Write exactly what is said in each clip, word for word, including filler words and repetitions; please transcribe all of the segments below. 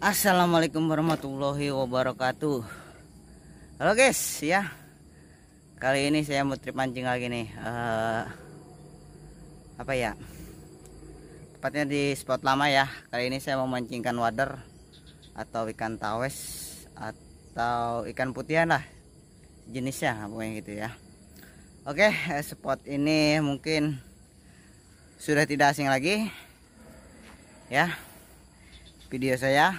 Assalamualaikum warahmatullahi wabarakatuh. Halo guys ya, kali ini saya mau trip mancing lagi nih. uh, Apa ya, tepatnya di spot lama ya. Kali ini saya mau mancingkan wader atau ikan tawes atau ikan putihan lah jenisnya, pokoknya gitu ya. Oke, spot ini mungkin sudah tidak asing lagi ya video saya.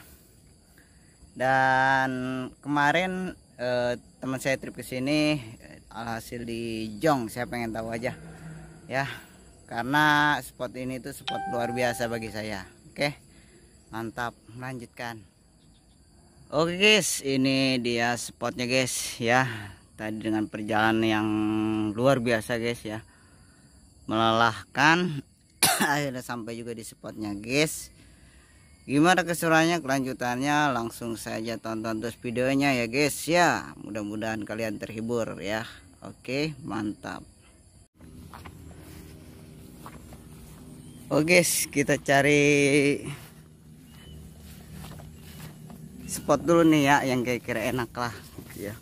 Dan kemarin eh, teman saya trip ke sini, eh, alhasil di Jong. Saya pengen tahu aja ya, karena spot ini tuh spot luar biasa bagi saya. Oke, mantap, lanjutkan. Oke guys, ini dia spotnya guys ya. Tadi dengan perjalanan yang luar biasa guys ya, melelahkan. Akhirnya sampai juga di spotnya guys. Gimana keseruannya, kelanjutannya langsung saja tonton terus videonya ya guys ya. Mudah-mudahan kalian terhibur ya. Oke, mantap. Oke guys, kita cari spot dulu nih ya, yang kira-kira enak lah ya.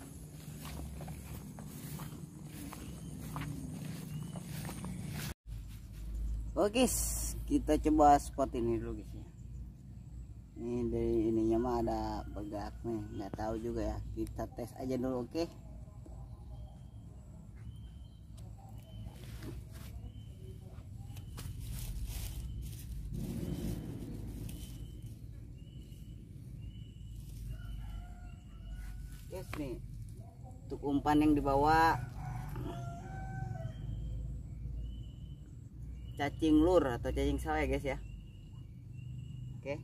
Oke guys, kita coba spot ini dulu guys ya. Ini dari ininya mah ada begak nih, nggak tahu juga ya, kita tes aja dulu. Oke, guys nih untuk umpan yang dibawa cacing lur atau cacing sawah ya guys ya. Oke,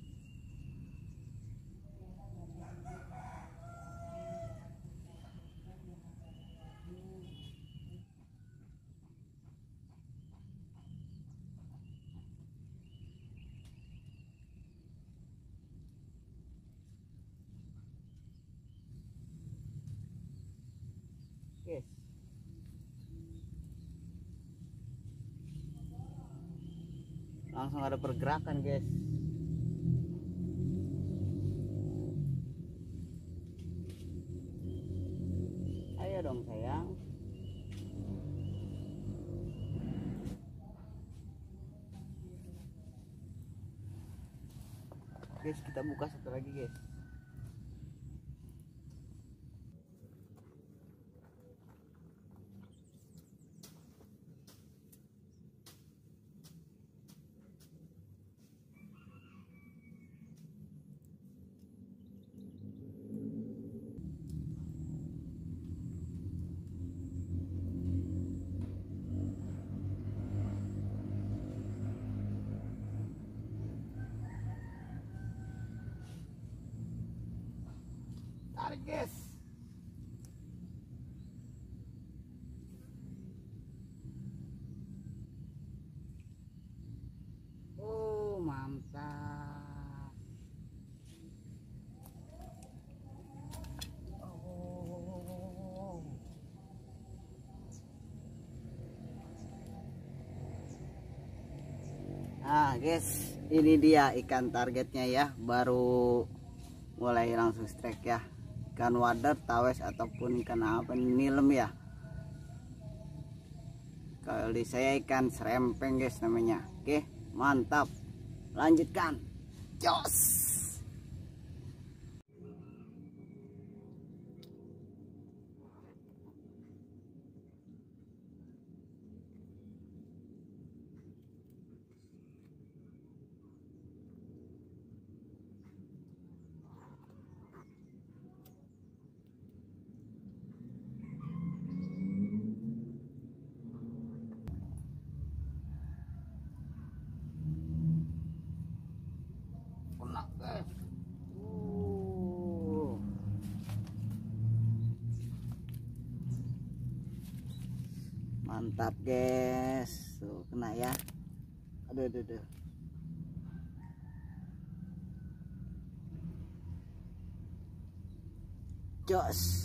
guys. Langsung ada pergerakan guys. Ayo dong sayang. Guys, kita buka satu lagi guys. Tarik guys. Oh mantap. Oh. Nah guys, ini dia ikan targetnya ya, baru mulai langsung strike ya. Ikan wader, tawes ataupun ikan apa, nilem ya. Kalau di saya ikan serempeng guys namanya. Oke, mantap. Lanjutkan. Jos. Uh. Mantap guys, tuh kena ya. Aduh aduh aduh. Jos.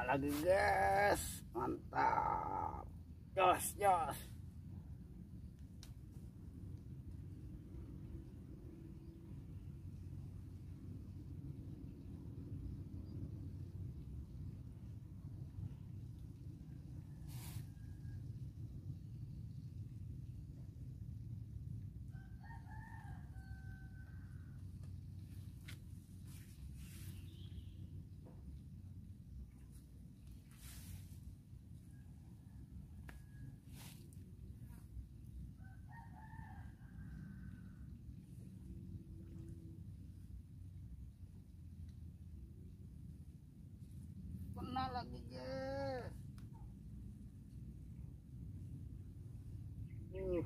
lagi guys, mantap, jos jos. Kena lagi guys. Uh.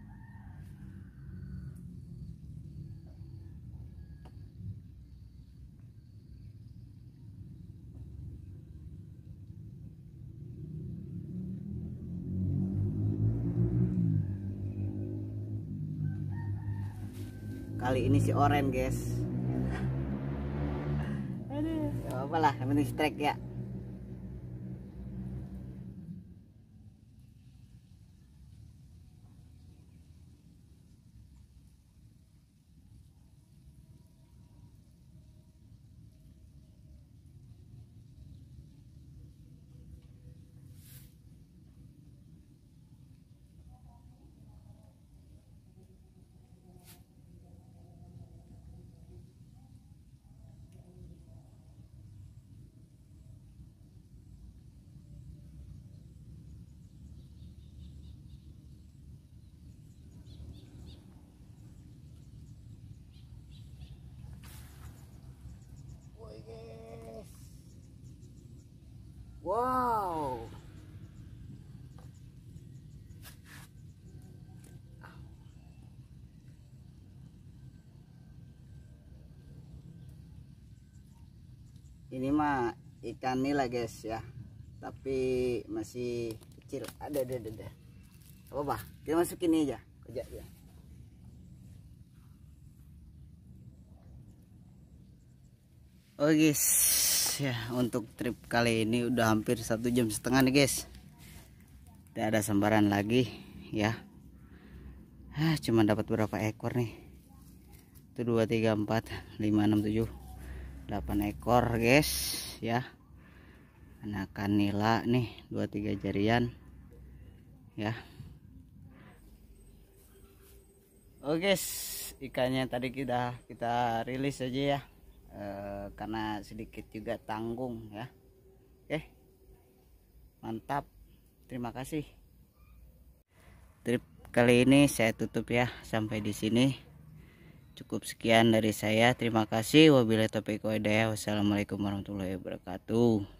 Kali ini si oren guys. Aduh, ya apa lah, yang penting strike ya. Wow. Ini mah ikan nila guys ya, tapi masih kecil. Ada ada ada. ada. Apa bah? Kita masukin ini aja, kerja ya. Oh guys, ya untuk trip kali ini udah hampir satu jam setengah nih guys. Tidak ada sambaran lagi ya. Ah, cuma dapat berapa ekor nih? Itu dua, tiga, empat, lima, enam, tujuh, delapan ekor guys ya. Anakan nila nih, dua tiga jarian ya. Oh guys, ikannya tadi kita kita rilis aja ya. E, karena sedikit juga tanggung ya. Oke, mantap, terima kasih. Trip kali ini saya tutup ya, sampai di sini cukup. Sekian dari saya, terima kasih. Wabillahi taufiq wal hidayah. Wassalamualaikum warahmatullahi wabarakatuh.